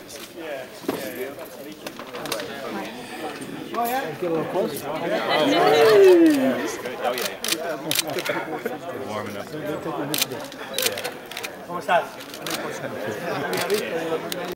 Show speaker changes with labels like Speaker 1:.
Speaker 1: Oh yeah. Get a little closer.
Speaker 2: That's good. Oh yeah. Warming up.
Speaker 1: ¿Cómo estás?